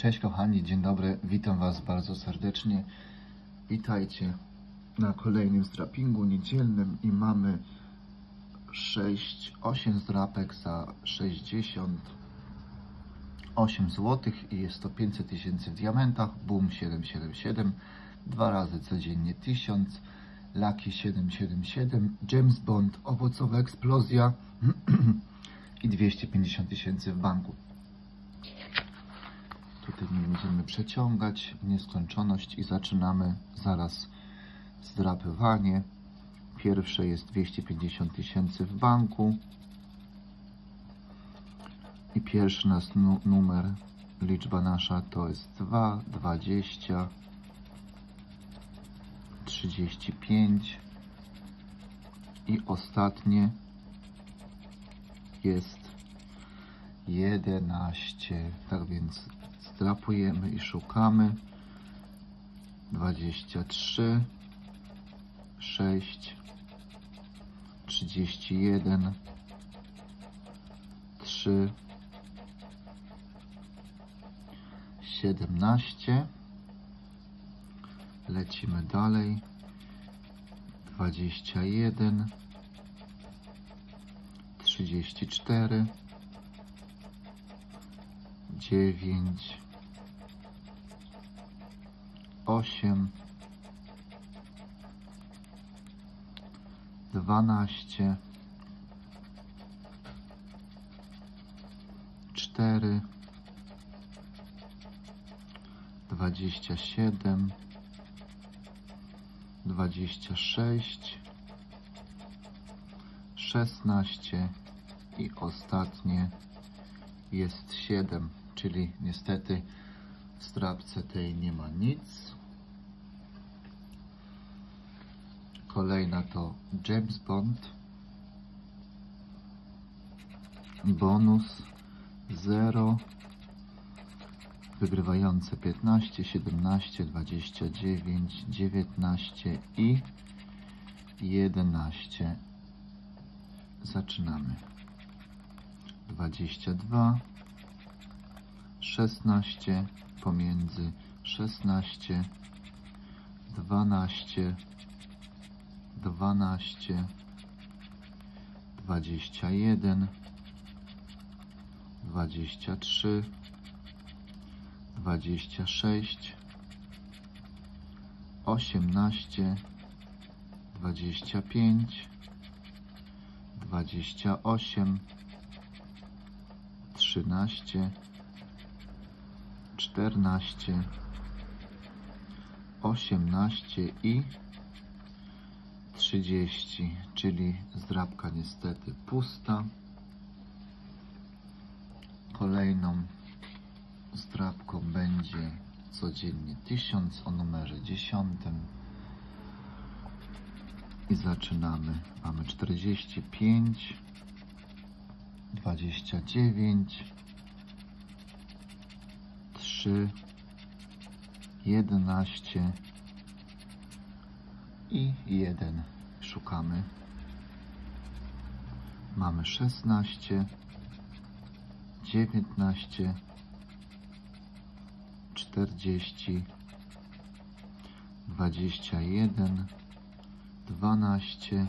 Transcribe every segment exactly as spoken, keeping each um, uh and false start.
Cześć kochani, dzień dobry, witam Was bardzo serdecznie. Witajcie na kolejnym zdrapingu niedzielnym i mamy sześć, osiem zdrapek za sześćdziesiąt osiem złotych i jest to pięćset tysięcy w diamentach. Boom siedem siedem siedem, dwa razy codziennie tysiąc, Lucky siedem siedem siedem, James Bond, owocowa eksplozja i dwieście pięćdziesiąt tysięcy w banku. Tutaj nie będziemy przeciągać w nieskończoność i zaczynamy zaraz zdrapywanie. Pierwsze jest dwieście pięćdziesiąt tysięcy w banku i pierwszy nas nu numer, liczba nasza to jest dwa, dwadzieścia, trzydzieści pięć i ostatnie jest jedenaście. Tak więc zdrapujemy i szukamy. dwadzieścia trzy, sześć, trzydzieści jeden, trzy, siedemnaście. Lecimy dalej. dwadzieścia jeden, trzydzieści cztery, dziewięć, osiem, dwanaście, cztery, dwadzieścia siedem, dwadzieścia sześć, szesnaście i ostatnie jest siedem, czyli niestety w zdrapce tej nie ma nic. Kolejna to James Bond, bonus zero, wygrywające piętnaście, siedemnaście, dwadzieścia dziewięć, dziewiętnaście i jedenaście. Zaczynamy. dwadzieścia dwa, szesnaście, pomiędzy szesnaście, dwanaście, dwanaście, dwadzieścia jeden, dwadzieścia trzy, dwadzieścia sześć, osiemnaście, dwadzieścia pięć, dwadzieścia osiem, trzynaście, czternaście, osiemnaście i trzydzieści, czyli zdrapka niestety pusta. Kolejną zdrapką będzie codziennie tysiąc o numerze dziesiątym i zaczynamy. Mamy czterdzieści pięć, dwadzieścia dziewięć, trzy, jedenaście i jeden. Szukamy. Mamy szesnaście, dziewiętnaście, czterdzieści, dwadzieścia jeden, dwanaście,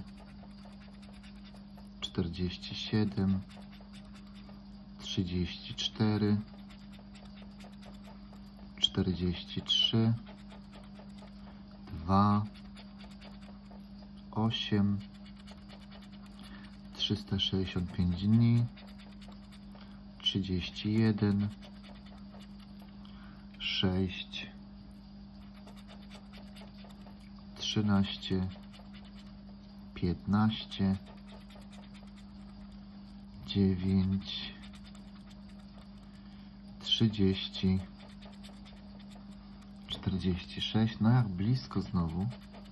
czterdzieści siedem, trzydzieści cztery, czterdzieści trzy, dwa, osiem, trzysta sześćdziesiąt pięć dni, trzydzieści jeden, sześć, trzynaście, piętnaście, dziewięć, trzydzieści, czterdzieści sześć, no jak blisko znowu,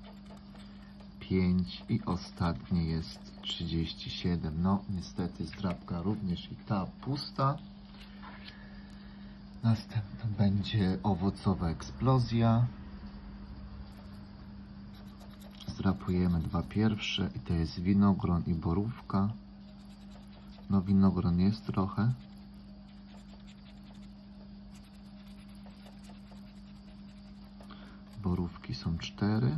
pięć i ostatnie jest trzydzieści siedem. No niestety zdrapka również i ta pusta. Następna będzie owocowa eksplozja. Zdrapujemy dwa pierwsze i to jest winogron i borówka. No winogron jest trochę. truskawki są cztery.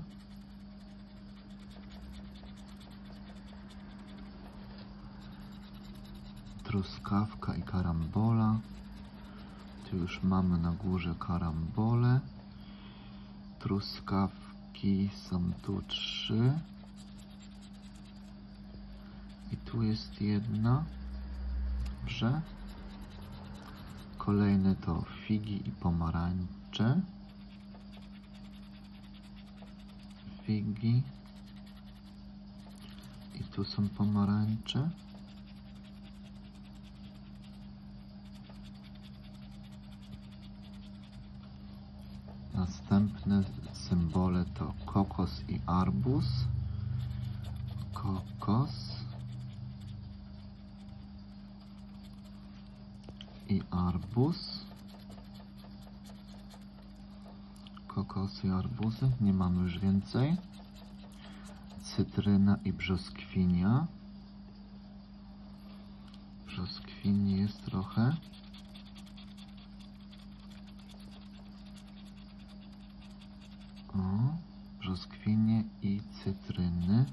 Truskawka i karambola. Tu już mamy na górze karambole. Truskawki są tu trzy. I tu jest jedna. Dobrze. Kolejne to figi i pomarańcze. Figi. I tu są pomarańcze. Następne symbole to kokos i arbuz. Kokos i arbuz. Kokosy i arbuzy. Nie mamy już więcej. Cytryna i brzoskwinia. Brzoskwini jest trochę. O, brzoskwinie i cytryny.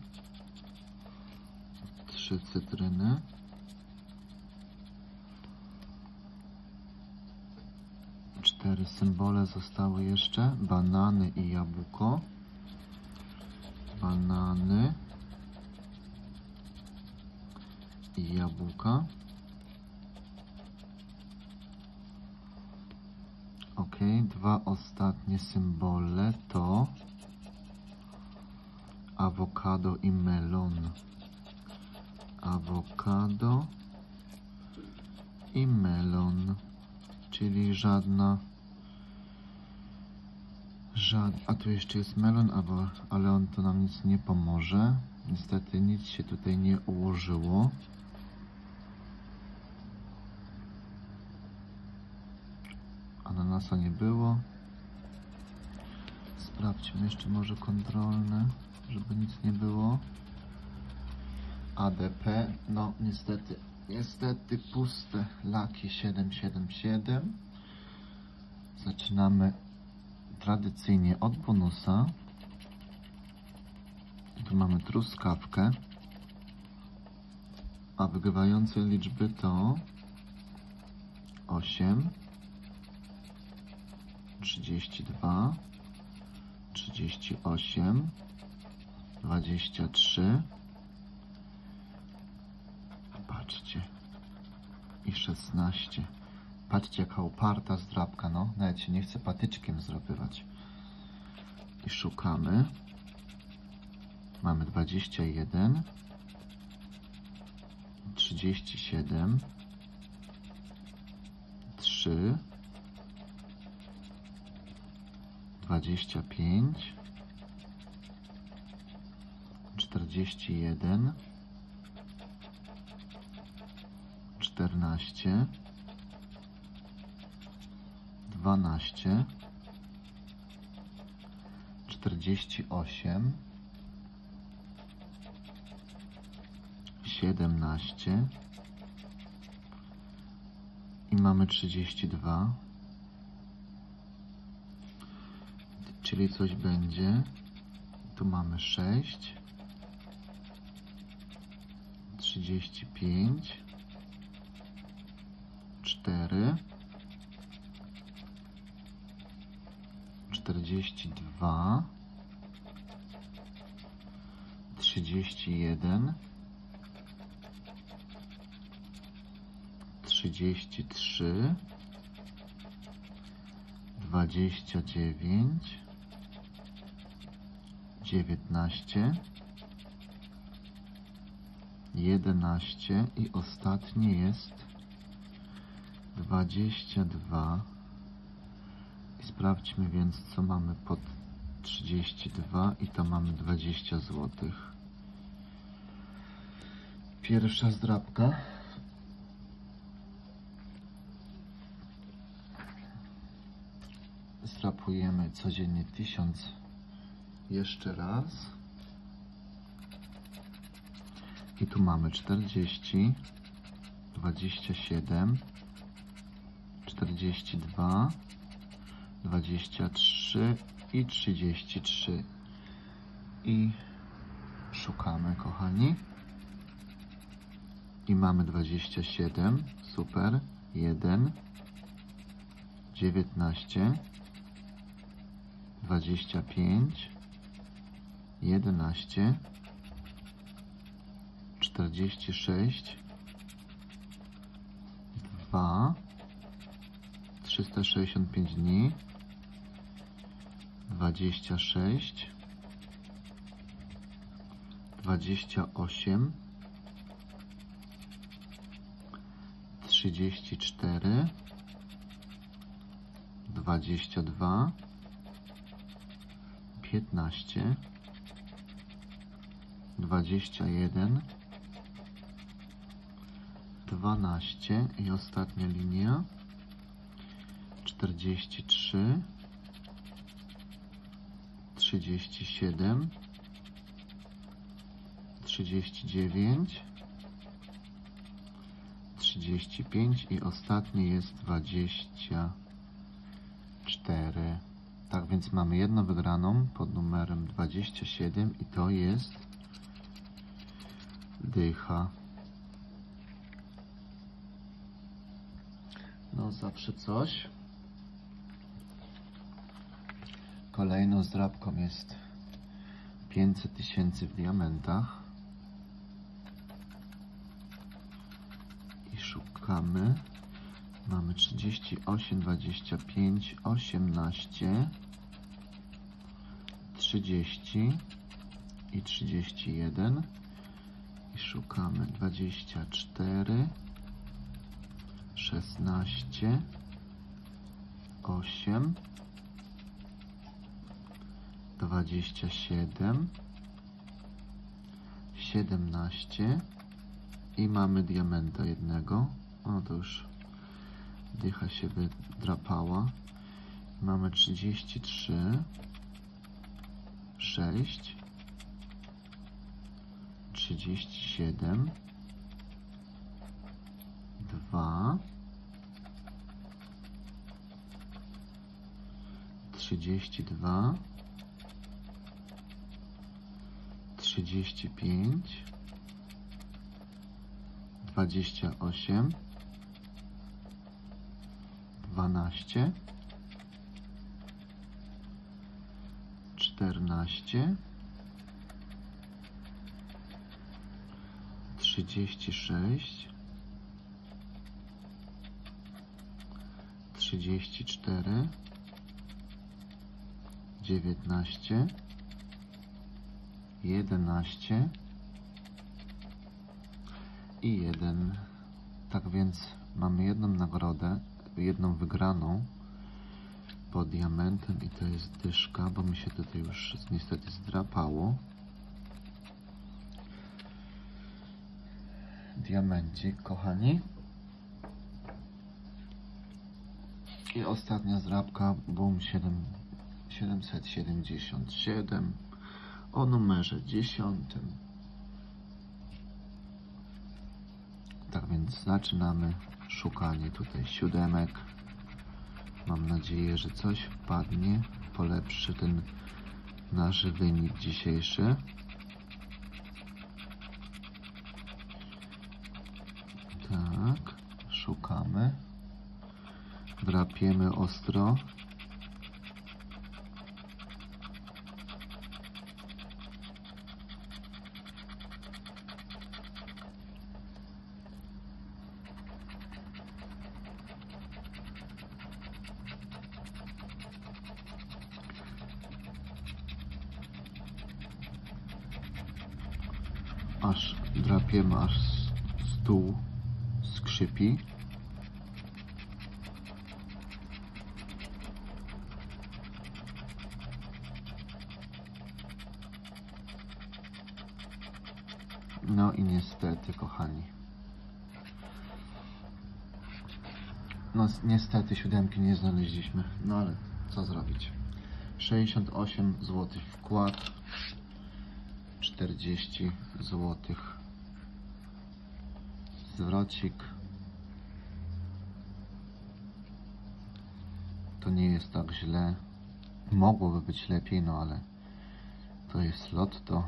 Trzy cytryny. Cztery symbole zostały jeszcze. Banany i jabłko. Banany i jabłka. Ok, dwa ostatnie symbole to awokado i melon. Awokado i melon, czyli żadna, żad, a tu jeszcze jest melon, ale on to nam nic nie pomoże. Niestety nic się tutaj nie ułożyło. Ananasa nie było. Sprawdźmy jeszcze może kontrolne, żeby nic nie było. A D P, no niestety, niestety puste. Lucky siedem siedem siedem. Zaczynamy tradycyjnie od bonusa. Tu mamy truskawkę, a wygrywające liczby to osiem, trzydzieści dwa, trzydzieści osiem, dwadzieścia trzy. Patrzcie. I szesnaście. Patrzcie, jaka uparta zdrabka, no. Nawet się nie chce patyczkiem zdrapywać. I szukamy. Mamy dwadzieścia jeden, trzydzieści siedem, trzy, dwadzieścia pięć, czterdzieści jeden, czternaście, dwanaście, czterdzieści osiem, siedemnaście i mamy trzydzieści dwa, czyli coś będzie. Tu mamy sześć, trzydzieści pięć, cztery, czterdzieści dwa, trzydzieści jeden, trzydzieści trzy, dwadzieścia dziewięć, dziewiętnaście, jedenaście i ostatnie jest dwadzieścia dwa. I sprawdźmy więc, co mamy pod trzydzieści dwa i to mamy dwadzieścia złotych. Pierwsza zdrabka. Zdrapujemy codziennie tysiąc jeszcze raz. I tu mamy czterdzieści, dwadzieścia siedem, czterdzieści dwa, dwadzieścia trzy i trzydzieści trzy. I szukamy, kochani. I mamy dwadzieścia siedem, super, jeden, dziewiętnaście, dwadzieścia pięć, jedenaście, czterdzieści sześć, dwa, trzysta sześćdziesiąt pięć dni, dwadzieścia sześć, dwadzieścia osiem, trzydzieści cztery, dwadzieścia dwa, piętnaście, dwadzieścia jeden, dwanaście i ostatnia linia, czterdzieści trzy, trzydzieści siedem, trzydzieści dziewięć, trzydzieści pięć i ostatnie jest dwadzieścia cztery. Tak więc mamy jedną wygraną pod numerem dwadzieścia siedem i to jest dycha. No zawsze coś. Kolejną zdrabką jest pięćset tysięcy w diamentach. I szukamy. Mamy trzydzieści osiem, dwadzieścia pięć, osiemnaście, trzydzieści i trzydzieści jeden. I szukamy dwadzieścia cztery, szesnaście, osiem, dwadzieścia siedem, siedemnaście i mamy diamenta jednego. O, to już dycha się wydrapała. Mamy trzydzieści trzy, sześć, trzydzieści siedem, dwa, trzydzieści dwa, trzydzieści pięć, dwadzieścia osiem, dwanaście, czternaście, trzydzieści sześć, trzydzieści cztery, dziewiętnaście, jedenaście i jeden. Tak więc mamy jedną nagrodę, jedną wygraną pod diamentem i to jest dyszka, bo mi się tutaj już niestety zdrapało. Diamencik, kochani. I ostatnia zdrabka, boom, siedemset siedemdziesiąt siedem o numerze dziesiątym. Tak więc zaczynamy szukanie tutaj siódemek. Mam nadzieję, że coś wpadnie, polepszy ten nasz wynik dzisiejszy. Tak, szukamy. Drapiemy ostro. Aż drapiemy, aż stół skrzypi. No i niestety, kochani. No niestety siódemki nie znaleźliśmy. No ale co zrobić? sześćdziesiąt osiem złotych wkład. czterdzieści złotych zwrocik. To nie jest tak źle. Mogłoby być lepiej, no ale to jest lotto.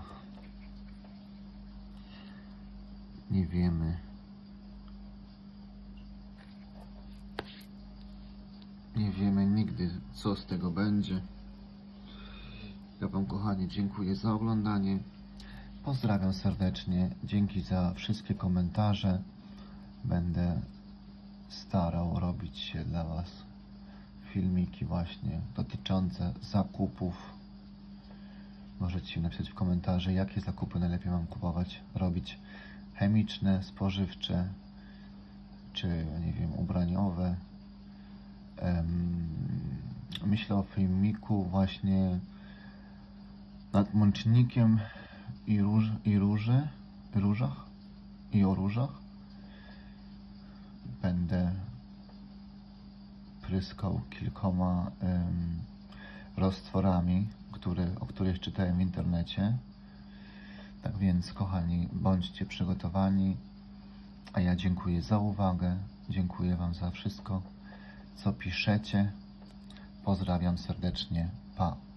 Nie wiemy. Nie wiemy nigdy, co z tego będzie. Ja Wam, kochani, dziękuję za oglądanie. Pozdrawiam serdecznie. Dzięki za wszystkie komentarze. Będę starał robić się dla Was filmiki właśnie dotyczące zakupów. Możecie napisać w komentarzu, jakie zakupy najlepiej mam kupować, robić. Chemiczne, spożywcze, czy nie wiem, ubraniowe. Myślę o filmiku właśnie nad mącznikiem i, róż, i róży, różach i o różach. Będę pryskał kilkoma um, roztworami, które, o których czytałem w internecie. Tak więc, kochani, bądźcie przygotowani. A ja dziękuję za uwagę. Dziękuję Wam za wszystko, co piszecie. Pozdrawiam serdecznie. Pa.